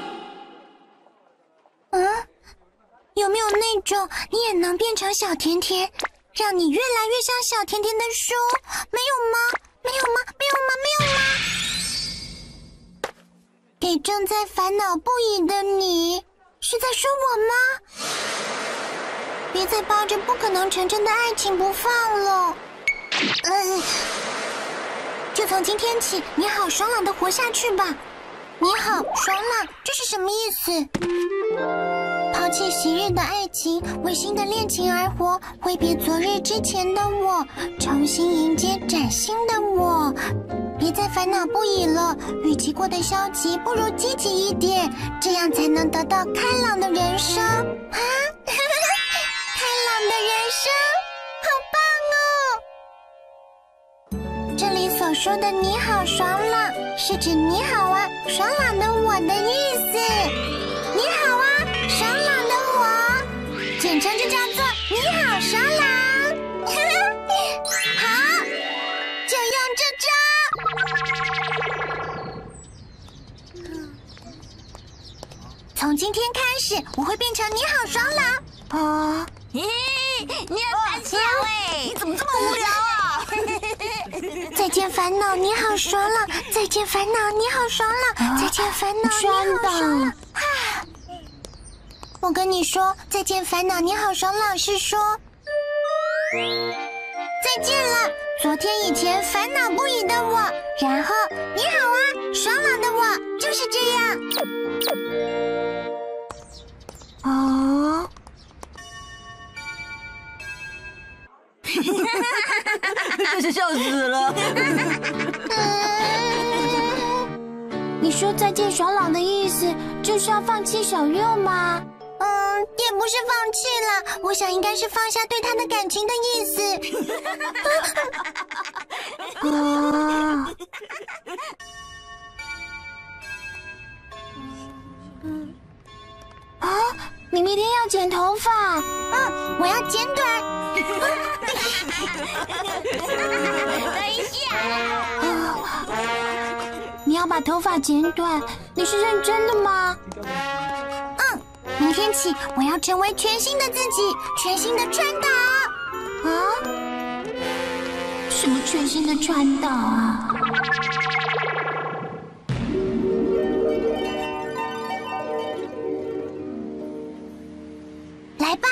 K: 有没有那种你也能变成小甜甜，让你越来越像小甜甜的书？没有吗？没有吗？没有吗？没有吗？给正在烦恼不已的你，是在说我吗？别再抱着不可能成真的爱情不放了。嗯，就从今天起，你好爽朗的活下去吧。你好爽朗，这是什么意思？抛弃昔日的爱情，为新的恋情而活，挥别昨日之前的我，重新迎接崭新的我。别再烦恼不已了，与其过得消极，不如积极一点，这样才能得到开朗的人生啊！开朗的人生，好棒哦！这里所说的你好爽朗，是指你好啊，爽朗的我的意思。你好啊，爽朗的我，简称就叫做你好爽朗。好，就用这招。从今天开始，我会变成你好爽朗。哦，
A: 嘿嘿，你很胆小哎，你怎么这么无聊啊？
K: 再见烦恼，你好爽朗；再见烦恼，你好爽朗；再见烦恼，你好爽朗。我跟你说，再见烦恼，你好爽朗是说再见了，昨天以前烦恼不已的我，然后你好啊，爽朗的我，就是这样。哦。
C: 真是笑死了。
K: 嗯，你说说再见爽朗的意思就是要放弃小佑吗？嗯，也不是放弃了，我想应该是放下对他的感情的意思。啊。嗯。啊，你明天要剪头发？嗯，我要剪短。等一下。你要把头发剪短，你是认真的吗？嗯，明天起我要成为全新的自己，全新的川岛。啊？什么全新的川岛啊？来吧，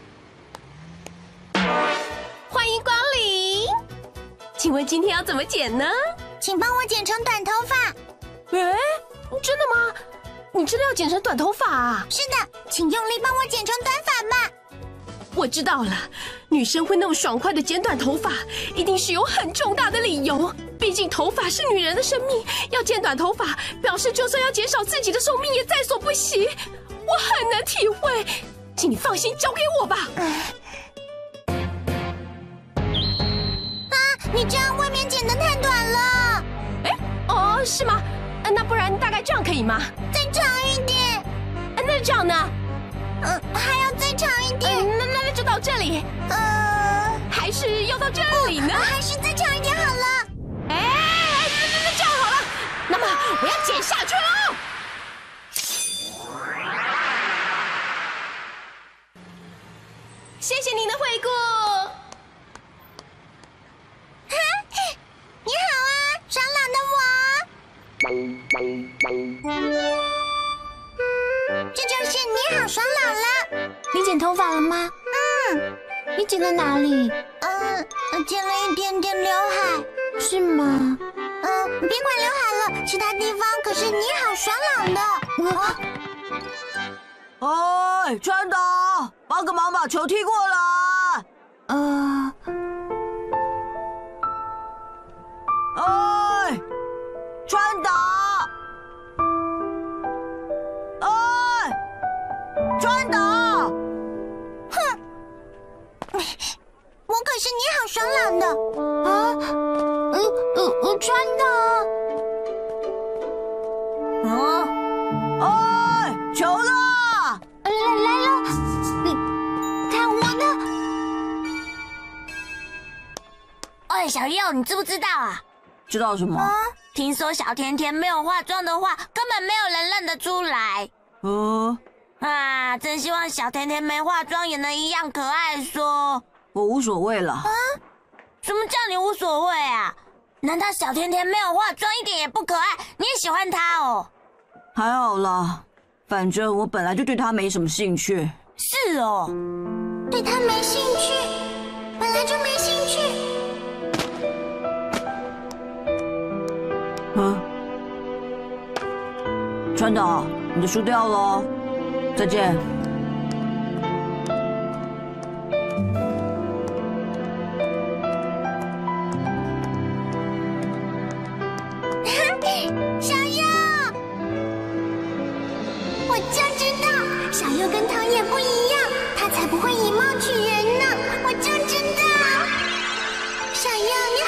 L: 欢迎光临。请问今天要怎么剪呢？
K: 请帮我剪成短头发。
L: 哎，真的吗？你真的要剪成短头发啊？
K: 是的，请用力帮我剪成短发吧。
L: 我知道了，女生会那么爽快的剪短头发，一定是有很重大的理由。毕竟头发是女人的生命，要剪短头发，表示就算要减少自己的寿命也在所不惜。我很能体会。请你放心，交给我吧。
K: 啊，你这样未免剪得太短了。
L: 哎，哦，是吗？那不然大概这样可以吗？
K: 再长一点。
L: 那这样呢？
K: 嗯，还要再长一点。
L: 嗯，那那就到这里。
K: 呃，
L: 还是要到这里呢？
K: 还是再长一点好了。
L: 哎，那那那这样好了。那么我要剪下去喽。谢谢您的惠顾。
K: 你好啊，爽朗的我。这就是你好爽朗了。你剪头发了吗？嗯。你剪在哪里？嗯，剪了一点点刘海。是吗？嗯，别管刘海了，其他地方可是你好爽朗的。
M: 哎，川岛，帮个忙把球踢过来。
K: 呃。
M: 哎，川岛。哎，川岛。
K: 哼，我可是你好爽朗的啊！呃呃呃，川岛。
M: 嗯，哎，球呢？
K: 来来了，你看我的！
A: 哎，小佑，你知不知道啊？
M: 知道什么？
A: 啊、听说小甜甜没有化妆的话，根本没有人认得出来。
M: 嗯。
A: 啊，真希望小甜甜没化妆也能一样可爱说。
M: 我无所谓了。啊？
A: 什么叫你无所谓啊？难道小甜甜没有化妆一点也不可爱？你也喜欢她哦？
M: 还好啦。反正我本来就对他没什么兴趣。
A: 是哦，
K: 对他没兴趣，本来就没兴趣。
M: 嗯，川岛，你的书掉了，再见。
K: 小佑。我就知道，小佑跟唐也不一样，他才不会以貌取人呢。我就知道，小佑你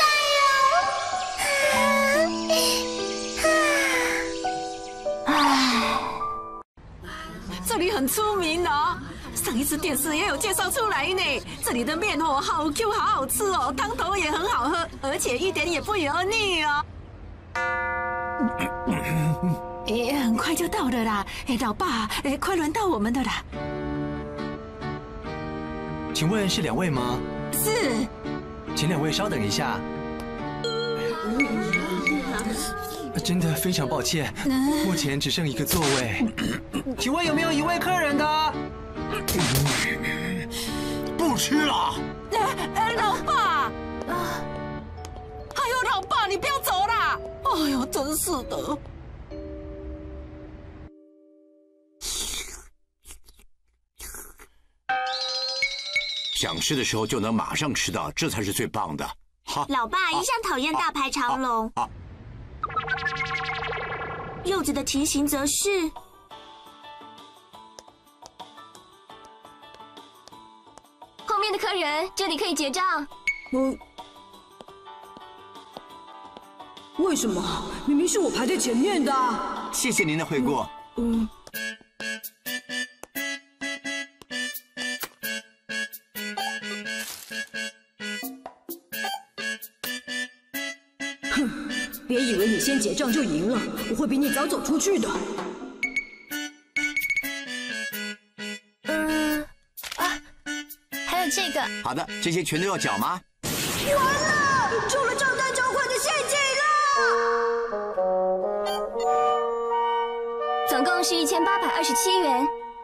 H: 好帅哦！唉，这里很出名哦，上一次电视也有介绍出来呢。这里的面哦，好 Q， 好好吃哦，汤头也很好喝，而且一点也不油腻哦。哎，很快就到了啦！哎，老爸，哎，快轮到我们的啦。
N: 请问是两位吗？
H: 是。
N: 请两位稍等一下。真的非常抱歉，目前只剩一个座位。请问有没有一位客人的？
J: 不吃了。
H: 哎哎，老爸！哎呦，老爸，你不要走啦！哎呦，真是的。
I: 想吃的时候就能马上吃到，这才是最棒的。好，
A: 老爸一向讨厌大排长龙。 柚子的情形则是，
O: 后面的客人，这里可以结账。
P: 我为什么？明明是我排在前面的。
I: 谢谢您的惠顾。
P: 嗯。哼，别以为你先结账就赢了，我会比你早走出去的。
O: 嗯，啊，还有这个。
I: 好的，这些全都要缴吗？
K: 完了，中了账单交换的陷阱了！
O: 总共是一千八百二十七元。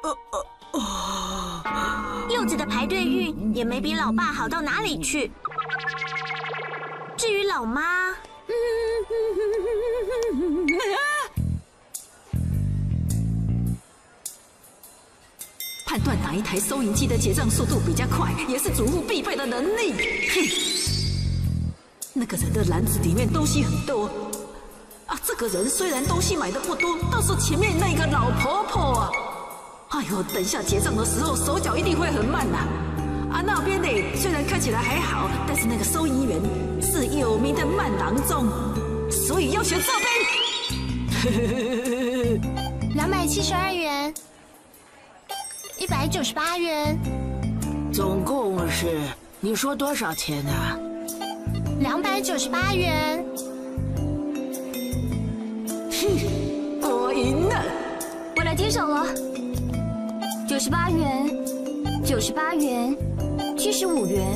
A: 柚子的排队运也没比老爸好到哪里去。至于老妈，
B: 判断哪一台收银机的结账速度比较快，也是主妇必备的能力。哼，那个人的篮子里面东西很多啊，这个人虽然东西买的不多，但是前面那个老婆婆啊，哎呦，等下结账的时候手脚一定会很慢呐。啊，那边呢虽然看起来还好，但是那个收银员是有名的慢郎中，所以要选这边。
K: 两百七十二元，一百九十八元，
P: 总共是你说多少钱啊？
K: 两百九十八元。
B: 哼，我赢了，
O: 我来接手了。九十八元，九十八元，七十五元。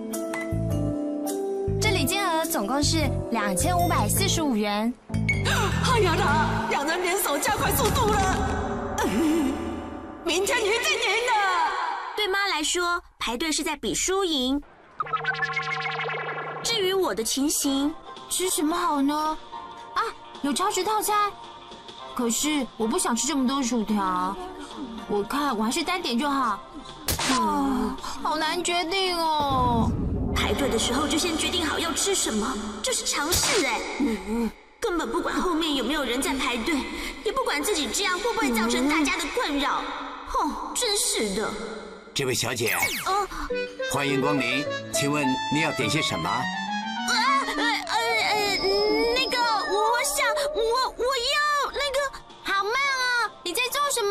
K: 这里金额总共是两千五百四十五元。
B: 哎呀啦，两人联手加快速度了，明天一定赢了。
A: 对妈来说，排队是在比输赢。至于我的情形，
C: 吃什么好呢？啊，有超值套餐，可是我不想吃这么多薯条，我看我还是单点就好。啊，好难决定哦。
A: 排队的时候就先决定好要吃什么，这是常识哎。嗯，根本不管后面有没有人在排队，也不管自己这样会不会造成大家的困扰。哦，真是的。
I: 这位小姐，
A: 哦，
I: 欢迎光临，请问你要点些什么？
A: 啊呃呃呃，那个，我想我我要那个。
C: 好慢哦，你在做什么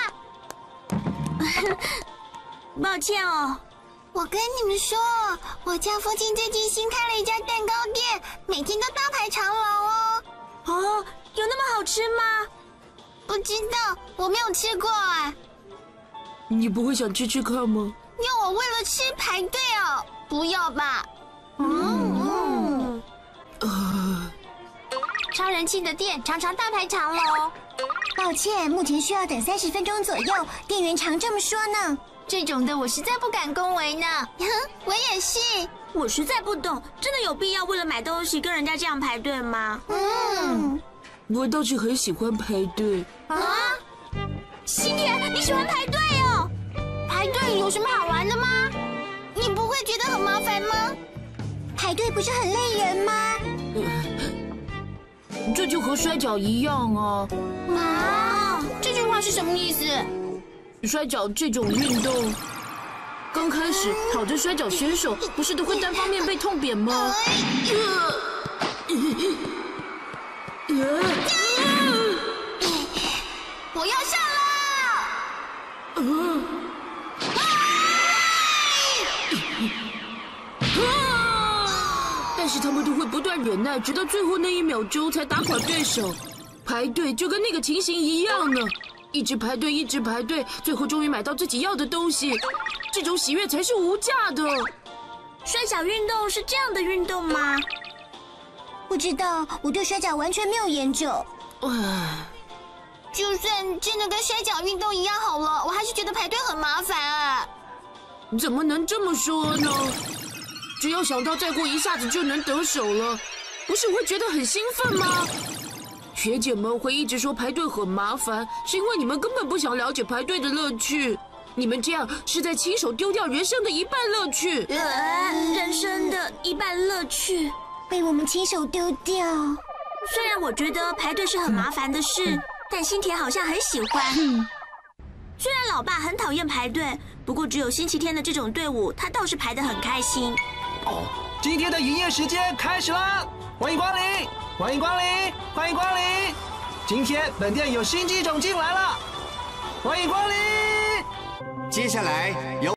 C: 啊？
A: 抱歉哦。
K: 我跟你们说，我家附近最近新开了一家蛋糕店，每天都大排长龙哦。
A: 哦，有那么好吃吗？
K: 不知道，我没有吃过啊。
P: 你不会想吃吃看吗？
K: 要我为了吃排队哦？不要吧。嗯。
C: 呃，超人气的店常常大排长龙。
K: 抱歉，目前需要等三十分钟左右，店员常这么说呢。
C: 这种的我实在不敢恭维呢。
K: 我也是。
A: 我实在不懂，真的有必要为了买东西跟人家这样排队吗？
K: 嗯，
P: 我倒是很喜欢排队。
A: 啊？新田，你喜欢排队哦？
C: 排队有什么好玩的吗？
K: 你不会觉得很麻烦吗？排队不是很累人吗？
P: 这就和摔跤一样啊！
C: 啊，这句话是什么意思？
P: 摔跤这种运动，刚开始跑着摔跤选手不是都会单方面被痛扁吗？
K: 我要上了！
P: 但是他们都会不断忍耐，直到最后那一秒钟才打垮对手。排队就跟那个情形一样呢。一直排队，一直排队，最后终于买到自己要的东西，这种喜悦才是无价的。
A: 摔跤运动是这样的运动吗？
K: 不知道，我对摔跤完全没有研究。
P: 唉，
K: 就算真的跟摔跤运动一样好了，我还是觉得排队很麻烦啊。
P: 怎么能这么说呢？只要想到再过一下子就能得手了，不是会觉得很兴奋吗？学姐们会一直说排队很麻烦，是因为你们根本不想了解排队的乐趣。你们这样是在亲手丢掉人生的一半乐趣。
A: 呃，人生的一半乐趣
K: 被我们亲手丢掉。
A: 虽然我觉得排队是很麻烦的事，但新田好像很喜欢。虽然老爸很讨厌排队，不过只有星期天的这种队伍，他倒是排得很开心。
N: 哦，今天的营业时间开始啦！欢迎光临，欢迎光临，欢迎光临！今天本店有新机种进来了，欢迎光临。
I: 接下来由。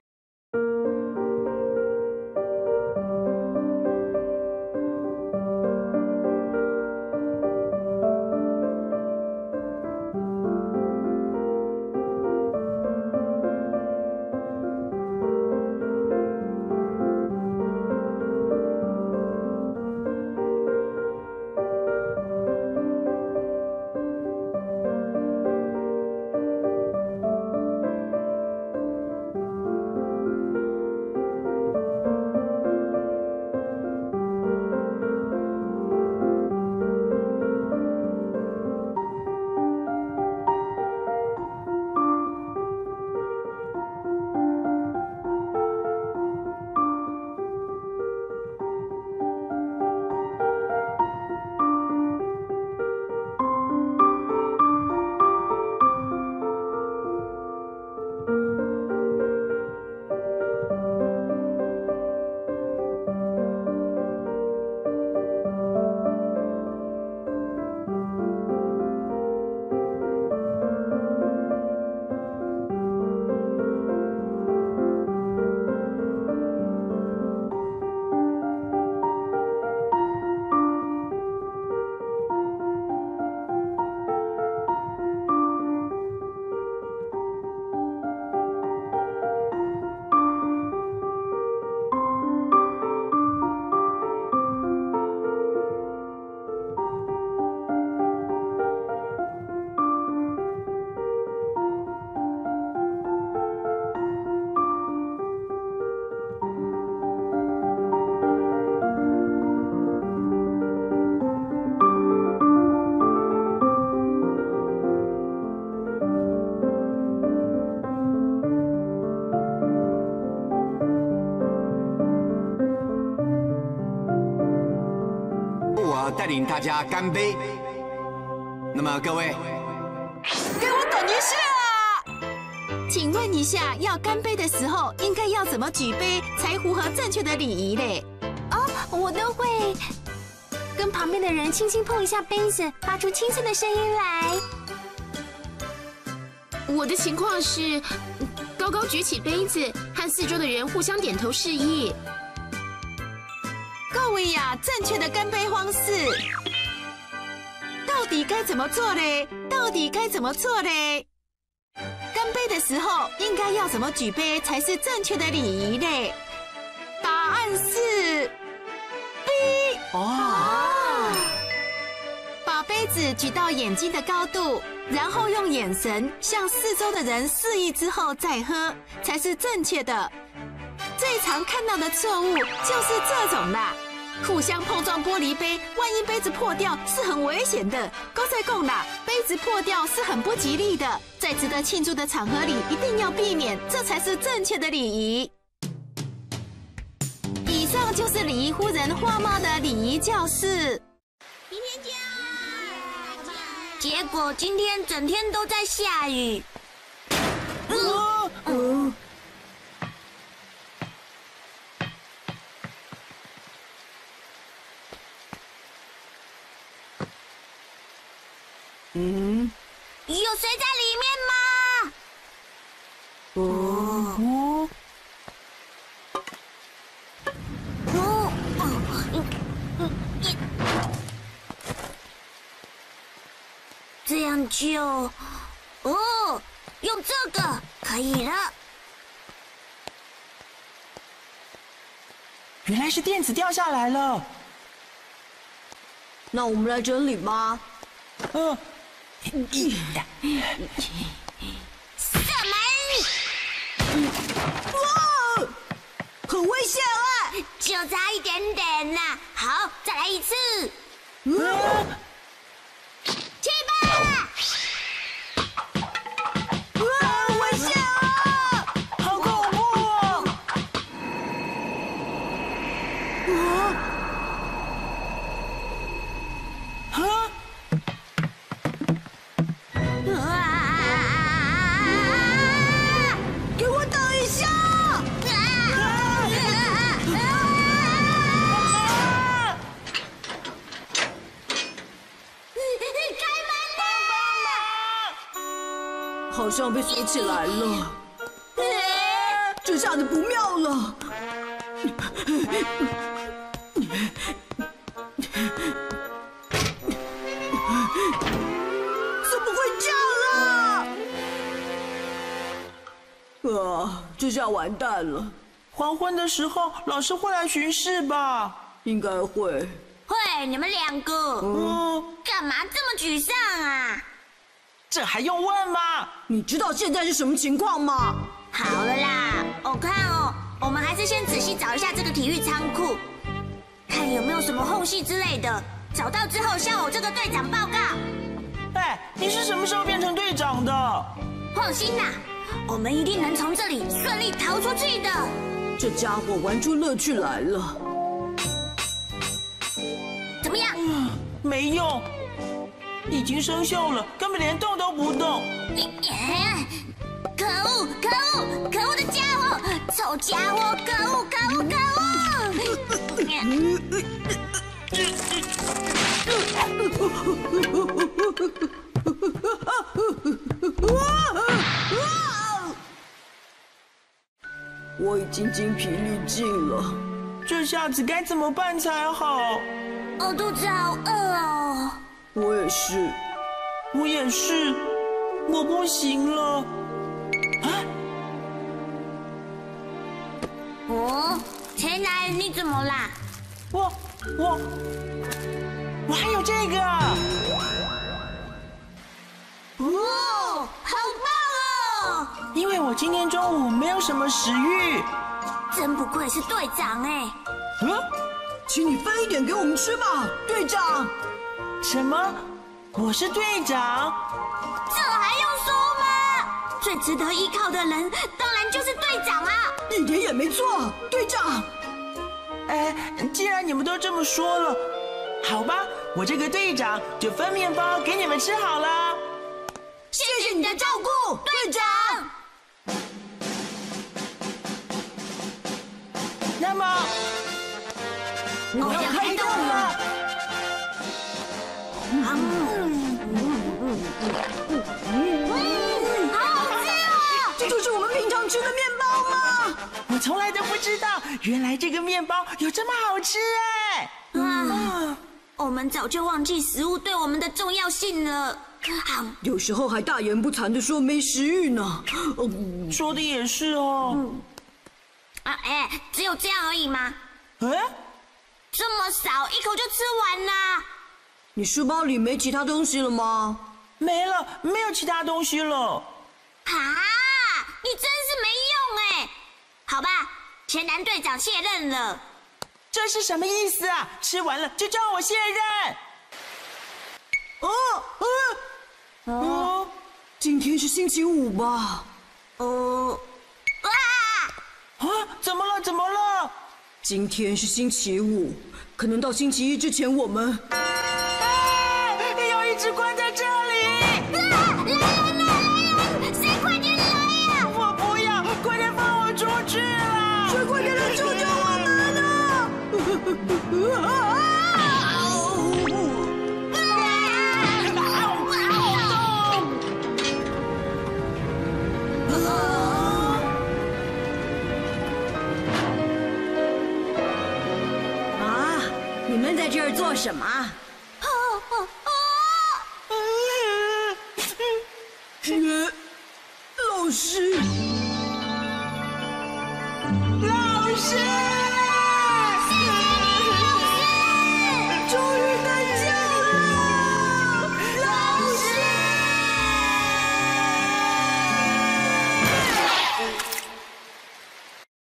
I: 带领大家干杯。那么各位，
B: 给我等一下，请问一下，要干杯的时候应该要怎么举杯才符合正确的礼仪嘞？
C: 哦，我都会跟旁边的人轻轻碰一下杯子，发出轻声的声音来。
L: 我的情况是高高举起杯子，和四周的人互相点头示意。
B: 各位呀，正确的干杯方式到底该怎么做嘞？到底该怎么做嘞？干杯的时候应该要怎么举杯才是正确的礼仪嘞？答案是 B。哦，把杯子举到眼睛的高度，然后用眼神向四周的人示意之后再喝，才是正确的。最常看到的错误就是这种啦。 互相碰撞玻璃杯，万一杯子破掉是很危险的。高赛贡啦，杯子破掉是很不吉利的，在值得庆祝的场合里一定要避免，这才是正确的礼仪。以上就是礼仪夫人花妈的礼仪教室。
A: 明天见。结果今天整天都在下雨。嗯嗯。 嗯，有谁在里面吗？哦哦哦哦！这样就哦，用这个可以了。
Q: 原来是垫子掉下来了。
M: 那我们来整理吧。
Q: 嗯。
A: 射门！
M: 哇，很危险啊！
A: 就差一点点啦。好，再来一次。
M: 啊、
A: 去吧！
M: 哇，危险啊！
Q: 好恐怖哦！
M: 啊！
Q: 啊！
H: 好像被锁起来了。这下子不妙了。怎么会这样啊？啊，这下完蛋了。
Q: 黄昏的时候，老师会来巡视吧？
H: 应该会。
A: 会，你们两个，嗯，干嘛这么沮丧啊？
Q: 这还用问吗？
H: 你知道现在是什么情况吗？
A: 好了啦，我看哦，我们还是先仔细找一下这个体育仓库，看有没有什么缝隙之类的。找到之后向我这个队长报告。
Q: 哎，你是什么时候变成队长的？
A: 放心啦，我们一定能从这里顺利逃出去的。
H: 这家伙玩出乐趣来了。
A: 怎么样？
Q: 嗯，没用，已经生锈了，根本连动都不动。
A: 可恶！可恶！可恶的家伙！臭家伙！可恶！可恶！可恶！
H: 我已经精疲力尽了，
Q: 这下子该怎么办才好？
A: 我肚子好饿哦。
H: 我也是，
Q: 我也是，我不行了。啊！
A: 哦，钱来，你怎么啦？
Q: 我我我还有这个。
A: 哦，好棒哦！
Q: 因为我今天中午没有什么食欲。
A: 真不愧是队长哎。
H: 嗯，请你分一点给我们吃吧，队长。
Q: 什么？我是队长？
A: 这还用说吗？最值得依靠的人当然就是队长啊！
H: 一点也没错，队长。
Q: 哎，既然你们都这么说了，好吧，我这个队长就分面包给你们吃好了。
A: 谢谢你的照顾，队长。
Q: 那么，
A: 我要开动了。嗯嗯嗯嗯，好好吃哦！
H: 这就是我们平常吃的面包吗？
Q: 我从来都不知道，原来这个面包有这么好吃哎！
A: 啊，我们早就忘记食物对我们的重要性了。
H: 有时候还大言不惭的说没食欲呢。
Q: 说的也是哦。
A: 嗯、啊，哎，只有这样而已吗？
Q: 哎，
A: 这么少，一口就吃完啦。
H: 你书包里没其他东西了吗？
Q: 没了，没有其他东西了。
A: 啊，你真是没用哎！好吧，前男队长卸任了。
Q: 这是什么意思啊？吃完了就叫我卸任？
H: 哦，嗯，哦，今天是星期五吧？
A: 哦，
Q: 啊！啊，怎么了？怎么了？
H: 今天是星期五，可能到星期一之前我们……
Q: 啊！有一只关在这里！
A: 啊！来人啊！来人！谁快点来呀！
Q: 我不要！快点放我出去啊！
H: 谁快点来救救我们啊！啊！
M: 你们在这儿做什么？
A: 啊啊啊！
H: 老师，
Q: 老师。